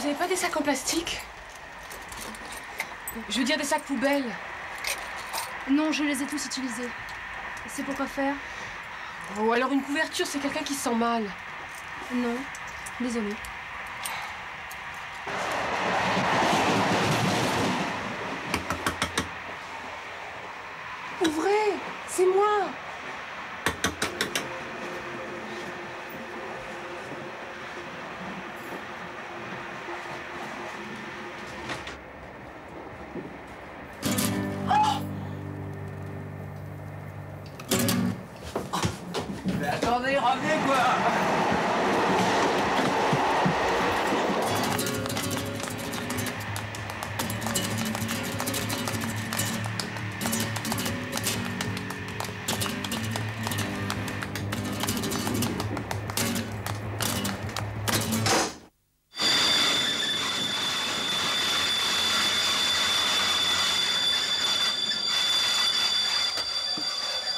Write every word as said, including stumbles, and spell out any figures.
avez pas des sacs en plastique? Je veux dire des sacs poubelles. Non, je les ai tous utilisés. C'est pour quoi faire? Ou alors une couverture, c'est quelqu'un qui se sent mal. Non, désolée. Ouvrez! C'est moi!